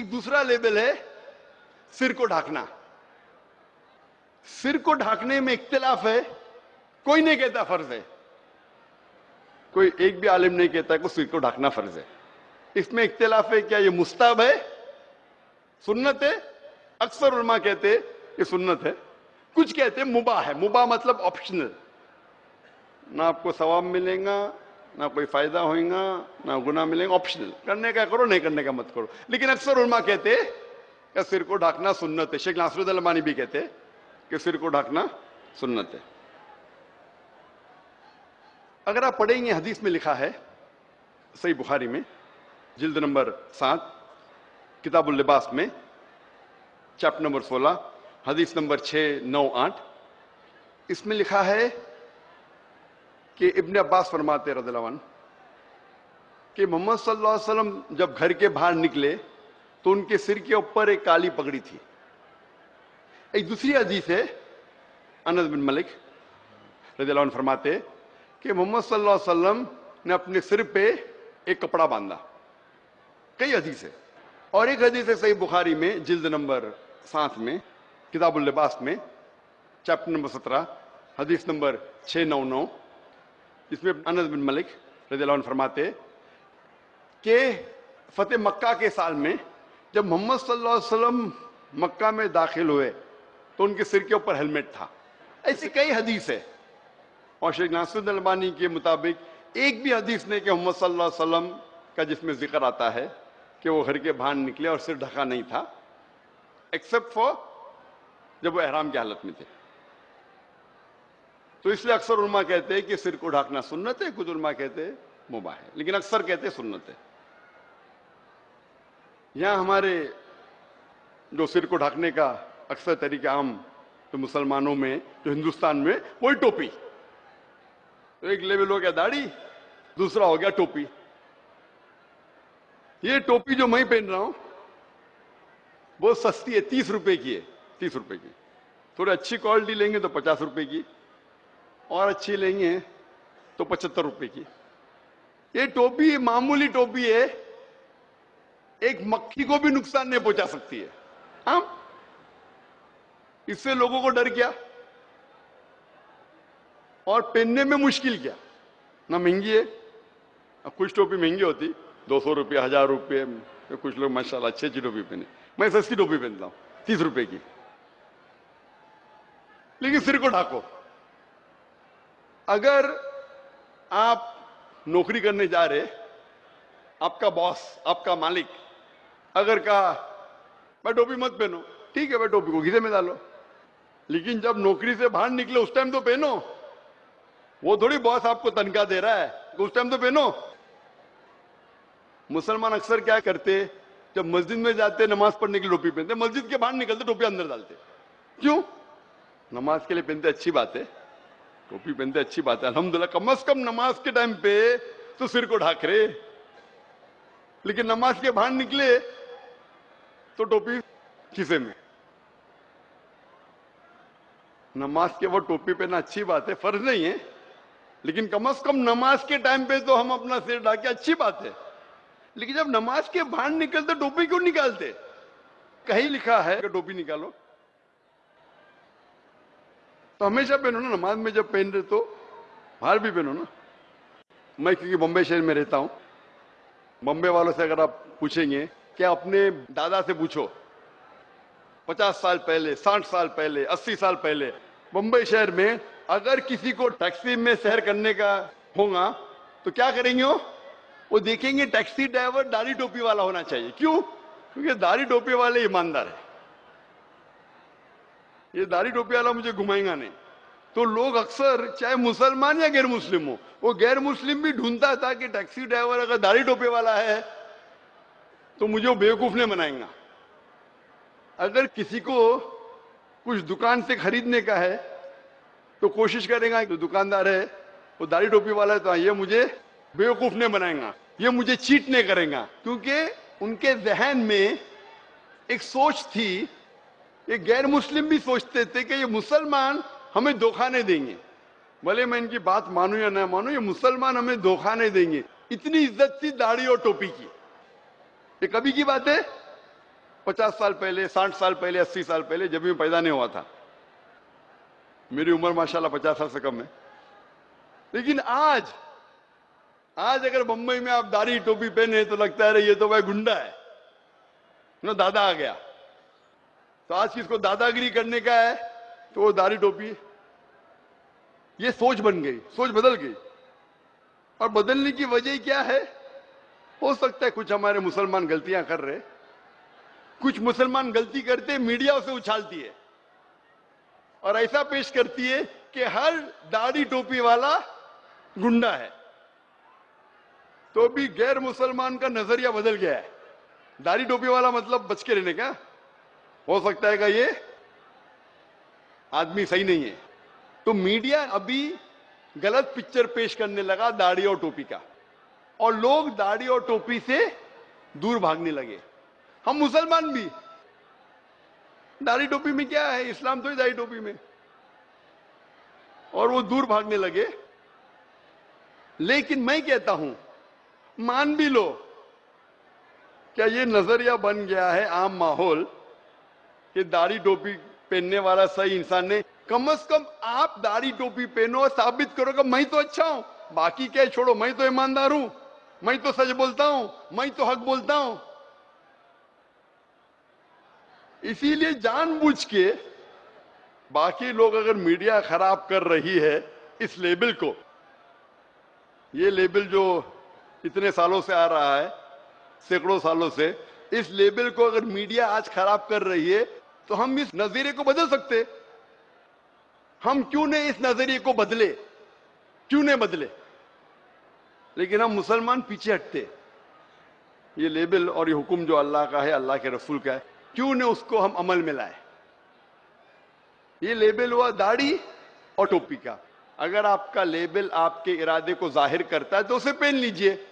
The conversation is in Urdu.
ایک دوسرا لیبل ہے سر کو ڈھانکنا. سر کو ڈھانکنے میں اختلاف ہے, کوئی نہیں کہتا فرض ہے, کوئی ایک بھی عالم نہیں کہتا کہ سر کو ڈھانکنا فرض ہے. اس میں اختلاف ہے, کیا یہ مستحب ہے, سنت ہے؟ اکثر علماء کہتے یہ سنت ہے, کچھ کہتے مباح ہے. مباح مطلب آپشنل, نہ آپ کو ثواب ملے گا, نہ کوئی فائدہ ہوئے گا, نہ گناہ ملے گا, آپشنل, کرنے کا کرو, نہیں کرنے کا مت کرو. لیکن اکثر علماء کہتے کہ سر کو ڈھانکنا سنت ہے. شیخ ناصر الدین البانی بھی کہتے کہ سر کو ڈھانکنا سنت ہے. اگر آپ پڑھیں گے حدیث میں لکھا ہے صحیح بخاری میں جلد نمبر 7 کتاب اللباس میں چیپٹر نمبر 16 حدیث نمبر 6, 9, 8, اس میں لکھا ہے کہ ابن عباس فرماتے رضی اللہ عنہ کہ محمد صلی اللہ علیہ وسلم جب گھر کے باہر نکلے تو ان کے سر کے اوپر ایک کالی پگڑی تھی. ایک دوسری حدیث ہے, انس بن مالک رضی اللہ عنہ فرماتے کہ محمد صلی اللہ علیہ وسلم نے اپنے سر پہ ایک کپڑا باندھا. کئی حدیث ہے, اور ایک حدیث ہے صحیح بخاری میں جلد نمبر 7 میں کتاب اللباس میں چیپٹر نمبر 17 حدیث نمبر 699, اس میں انس بن مالک رضی اللہ عنہ فرماتے کہ فتح مکہ کے سال میں جب محمد صلی اللہ علیہ وسلم مکہ میں داخل ہوئے تو ان کے سر کے اوپر ہیلمٹ تھا. ایسی کئی حدیث ہے, اور شیخ ناصر الدین البانی کے مطابق ایک بھی حدیث نہیں کہ محمد صلی اللہ علیہ وسلم کا جس میں ذکر آتا ہے کہ وہ گھر کے باہر نکلے اور سر ڈھکا نہیں تھا, ایکسپٹ فار جب وہ احرام کی حالت میں تھے. تو اس لیے اکثر علماء کہتے ہیں کہ سر کو ڈھانکنا سنت ہے, کچھ علماء کہتے ہیں مباح ہے, لیکن اکثر کہتے ہیں سنت ہے. یہاں ہمارے جو سر کو ڈھانکنے کا اکثر طریقہ عام تو مسلمانوں میں جو ہندوستان میں وہی ٹوپی. ایک لیول ہو گیا داڑھی, دوسرا ہو گیا ٹوپی. یہ ٹوپی جو میں پہن رہا ہوں بہت سستی ہے, 30 روپے کی ہے, 30 روپے کی. تھوڑی اچھی کوالٹی لیں گے تو 50 روپے کی, اور اچھی لیں گے تو 75 روپے کی. یہ ٹوپی معمولی ٹوپی ہے, ایک مکھی کو بھی نقصان نہیں پہنچا سکتی ہے. ہاں, اس سے لوگوں کو ڈر کیا, اور پہننے میں مشکل کیا, نہ مہنگی ہے. اب کچھ ٹوپی مہنگی ہوتی 200 روپے, 1000 روپے, کچھ لوگ ماشاءاللہ اچھی ٹوپی پہنے. میں سستی ٹوپی پہنتا ہوں 30 روپے کی. لیکن سر کو ڈھانکو. اگر آپ نوکری کرنے جا رہے, آپ کا باس, آپ کا مالک اگر کہا میں ٹوپی مت پہنو, ٹھیک ہے, میں ٹوپی کو گھیرے میں ڈالو, لیکن جب نوکری سے باہر نکلے اس ٹائم تو پہنو. وہ تھوڑی باس آپ کو تنخواہ دے رہا ہے تو اس ٹائم تو پہنو. مسلمان اکثر کیا کرتے, جب مسجد میں جاتے نماز پڑھنے کی ٹوپی پہنتے, مسجد کے باہر نکلتے ٹوپی اندر ڈالتے. کیوں؟ نماز کے لیے پہنتے, اچھی بات ہے, ٹوپی پہنتے اچھی بات ہے الحمدللہ, کم از کم نماز کے ٹائم پہ تو سر کو ڈھانک رہے. لیکن نماز کے باہر نکلے تو ٹوپی کھیسے میں. نماز کے وہ ٹوپی پہننا اچھی بات ہے, فرض نہیں ہے, لیکن کم از کم نماز کے ٹائم پہ تو ہم اپنا سر ڈھانکے, اچھی بات ہے. لیکن جب نماز کے باہر نکلتے ٹوپی کیوں نکالتے؟ کہیں لکھا ہے کہ ٹوپی نکالو تو ہمیشہ پہنو نا. نماز میں جب پہن رہے تو باہر بھی پہنو نا. میں کیونکہ بمبئی شہر میں رہتا ہوں, بمبئی والوں سے اگر آپ پوچھیں گے کہ اپنے دادا سے پوچھو 50 سال پہلے, 60 سال پہلے, 80 سال پہلے بمبئی شہر میں اگر کسی کو ٹیکسی میں سیر کرنے کا ہوگا تو کیا کریں گے؟ وہ دیکھیں گے ٹیکسی ڈرائیور داڑھی ٹوپی والا ہونا چاہیے. کیوں؟ کیونکہ داڑھی ٹوپی والے ایماندار ہے. یہ داڑھی ٹوپی والا مجھے گھمائیں گا نہیں. تو لوگ اکثر چاہے مسلمان یا غیر مسلم ہو, وہ غیر مسلم بھی ڈھونڈتا تھا کہ ٹیکسی ڈرائیور اگر داڑھی ٹوپی والا ہے تو مجھے وہ بیوقوف نہیں بنائیں گا. اگر کسی کو کچھ دکان سے خریدنے کا ہے تو کوشش کرے گا, جو دکاندار ہے وہ داڑھی ٹوپی والا ہے تو یہ مجھے بیوقوف نہیں بنائیں گا, یہ مجھے چیٹ نہیں کریں گا. کیونکہ ان کے ذہن میں ایک سوچ تھی, یہ غیر مسلم بھی سوچتے تھے کہ یہ مسلمان ہمیں دھوکہ نہیں دیں گے. بھلے میں ان کی بات مانوں یا نہ مانوں, یہ مسلمان ہمیں دھوکہ نہیں دیں گے. اتنی عزت تھی داڑھی اور ٹوپی کی. یہ کبھی کی بات ہے, 50 साल पहले, 60 साल पहले, 80 साल पहले, जब मैं पैदा नहीं हुआ था। मेरी उम्र माशाल्लाह 50 साल से कम है। लेकिन आज अगर बम्बई में आप दाढ़ी टोपी पहने तो लगता है ये तो भाई गुंडा है ना, दादा आ गया। तो आज किसको दादागिरी करने का है तो वो दाढ़ी टोपी। ये सोच बन गई, सोच बदल गई। और बदलने की वजह क्या है? हो सकता है कुछ हमारे मुसलमान गलतियां कर रहे, कुछ मुसलमान गलती करते मीडिया उसे उछालती है और ऐसा पेश करती है कि हर दाढ़ी टोपी वाला गुंडा है। तो भी गैर मुसलमान का नजरिया बदल गया है। दाढ़ी टोपी वाला मतलब बच के रहने का। हो सकता है कि ये आदमी सही नहीं है। तो मीडिया अभी गलत पिक्चर पेश करने लगा दाढ़ी और टोपी का, और लोग दाढ़ी और टोपी से दूर भागने लगे। हम मुसलमान भी दाढ़ी टोपी में क्या है, इस्लाम तो ही दाढ़ी टोपी में, और वो दूर भागने लगे। लेकिन मैं कहता हूं, मान भी लो क्या ये नजरिया बन गया है आम माहौल कि दाढ़ी टोपी पहनने वाला सही इंसान नहीं। कम से कम आप दाढ़ी टोपी पहनो और साबित करो कि मैं तो अच्छा हूं, बाकी क्या छोड़ो, मैं तो ईमानदार हूं, मैं तो सच बोलता हूं, मैं तो हक बोलता हूं। इसीलिए जानबूझ के बाकी लोग, अगर मीडिया खराब कर रही है इस लेबल को, ये लेबल जो इतने सालों से आ रहा है, सैकड़ों सालों से, इस लेबल को अगर मीडिया आज खराब कर रही है तो हम इस नजरिए को बदल सकते। हम क्यों नहीं इस नजरिए को बदले, क्यों नहीं बदले? लेकिन हम मुसलमान पीछे हटते। ये लेबल और ये हुक्म जो अल्लाह का है, अल्लाह के रसूल का है, क्यों नहीं उसको हम अमल में लाए? ये लेबल हुआ दाढ़ी और टोपी का। अगर आपका लेबल आपके इरादे को जाहिर करता है तो उसे पहन लीजिए।